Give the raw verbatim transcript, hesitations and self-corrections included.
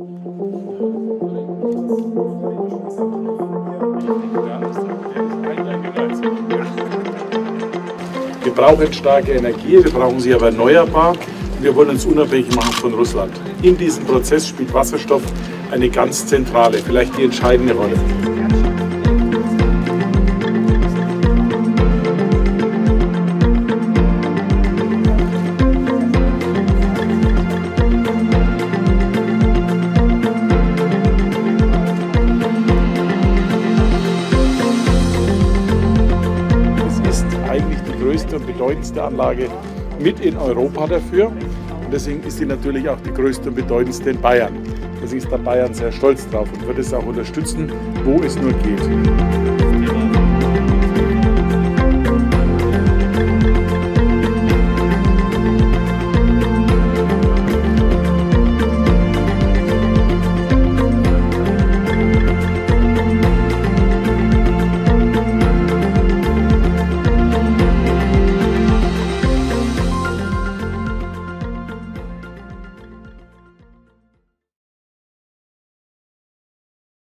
Wir brauchen starke Energie, wir brauchen sie aber erneuerbar. Wir wollen uns unabhängig machen von Russland. In diesem Prozess spielt Wasserstoff eine ganz zentrale, vielleicht die entscheidende Rolle. Es ist eigentlich die größte und bedeutendste Anlage mit in Europa dafür. Und deswegen ist sie natürlich auch die größte und bedeutendste in Bayern. Deswegen ist da Bayern sehr stolz drauf und wird es auch unterstützen, wo es nur geht.